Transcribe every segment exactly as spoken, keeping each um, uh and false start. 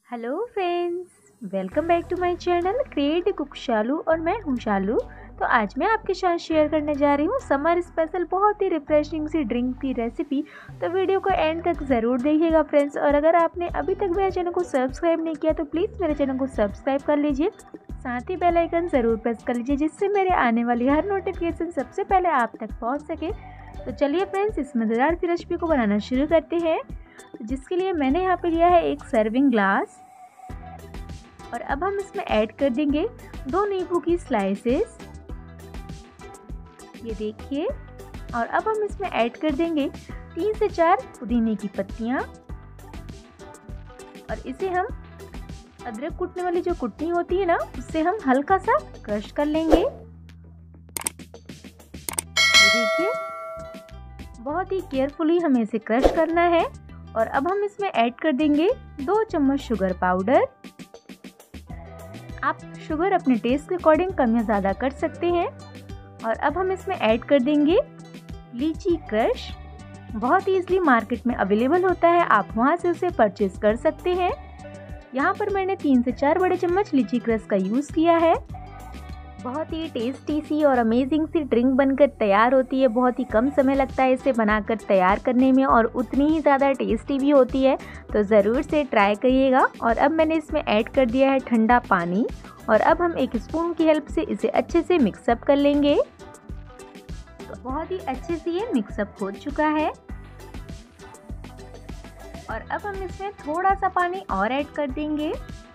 Hello friends, welcome back to my channel create cook Shalu और मैं हूँ शालू। तो आज मैं आपके साथ शेयर करने जा रही हूँ समर स्पेशल बहुत ही रिफ्रेशिंग सी ड्रिंक की रेसिपी। तो वीडियो को एंड तक ज़रूर देखिएगा फ्रेंड्स। और अगर आपने अभी तक मेरे चैनल को सब्सक्राइब नहीं किया तो प्लीज़ मेरे चैनल को सब्सक्राइब कर लीजिए, साथ ही बेल आइकन ज़रूर प्रेस कर लीजिए जिससे मेरे आने वाली हर नोटिफिकेशन सबसे पहले आप तक पहुँच सके। तो चलिए फ्रेंड्स, इस मज़ेदार सी रेसिपी को बनाना शुरू करते हैं। तो जिसके लिए मैंने यहाँ पे लिया है एक सर्विंग ग्लास और अब हम इसमें ऐड कर देंगे दो नींबू की स्लाइसेस, ये देखिए। और अब हम इसमें ऐड कर देंगे तीन से चार पुदीने की पत्तियां और इसे हम अदरक कूटने वाली जो कुटनी होती है ना, उससे हम हल्का सा क्रश कर लेंगे। ये देखिए, बहुत ही केयरफुली हमें इसे क्रश करना है। और अब हम इसमें ऐड कर देंगे दो चम्मच शुगर पाउडर। आप शुगर अपने टेस्ट के अकॉर्डिंग कम या ज़्यादा कर सकते हैं। और अब हम इसमें ऐड कर देंगे लीची क्रश। बहुत ही ईजिली मार्केट में अवेलेबल होता है, आप वहां से उसे परचेज कर सकते हैं। यहाँ पर मैंने तीन से चार बड़े चम्मच लीची क्रश का यूज़ किया है। बहुत ही टेस्टी सी और अमेजिंग सी ड्रिंक बनकर तैयार होती है। बहुत ही कम समय लगता है इसे बनाकर तैयार करने में और उतनी ही ज़्यादा टेस्टी भी होती है। तो ज़रूर से ट्राई करिएगा। और अब मैंने इसमें ऐड कर दिया है ठंडा पानी और अब हम एक स्पून की हेल्प से इसे अच्छे से मिक्सअप कर लेंगे। तो बहुत ही अच्छे से ये मिक्सअप हो चुका है और अब हम इसमें थोड़ा सा पानी और ऐड कर देंगे,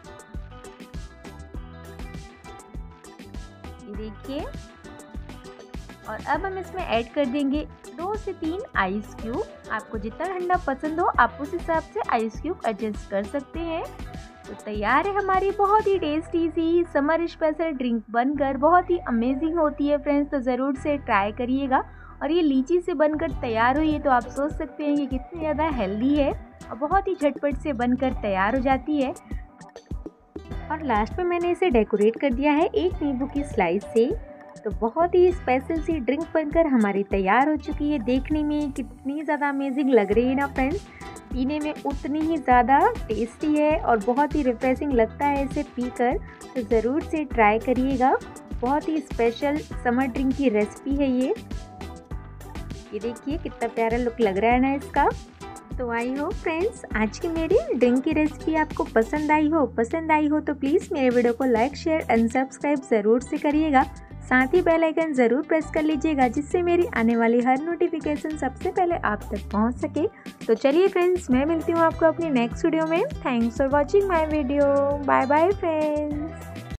देखिए। और अब हम इसमें ऐड कर देंगे दो से तीन आइस क्यूब। आपको जितना ठंडा पसंद हो आप उस हिसाब से आइस क्यूब एडजस्ट कर सकते हैं। तो तैयार है हमारी बहुत ही टेस्टी सी समर स्पेशल ड्रिंक बनकर। बहुत ही अमेजिंग होती है फ्रेंड्स, तो ज़रूर से ट्राई करिएगा। और ये लीची से बनकर तैयार हुई है तो आप सोच सकते हैं कि कितनी ज़्यादा हेल्दी है और बहुत ही झटपट से बनकर तैयार हो जाती है। और लास्ट में मैंने इसे डेकोरेट कर दिया है एक नींबू की स्लाइस से। तो बहुत ही स्पेशल सी ड्रिंक बनकर हमारी तैयार हो चुकी है। देखने में कितनी ज़्यादा अमेजिंग लग रही है ना फ्रेंड्स, पीने में उतनी ही ज़्यादा टेस्टी है और बहुत ही रिफ्रेशिंग लगता है इसे पीकर। तो ज़रूर से ट्राई करिएगा। बहुत ही स्पेशल समर ड्रिंक की रेसिपी है ये। ये देखिए कितना प्यारा लुक लग रहा है ना इसका। तो आई हो फ्रेंड्स, आज की मेरी ड्रिंक की रेसिपी आपको पसंद आई हो पसंद आई हो तो प्लीज़ मेरे वीडियो को लाइक शेयर एंड सब्सक्राइब ज़रूर से करिएगा। साथ ही बेल आइकन ज़रूर प्रेस कर लीजिएगा जिससे मेरी आने वाली हर नोटिफिकेशन सबसे पहले आप तक पहुंच सके। तो चलिए फ्रेंड्स, मैं मिलती हूँ आपको अपनी नेक्स्ट वीडियो में। Thanks for watching my video. Bye bye friends.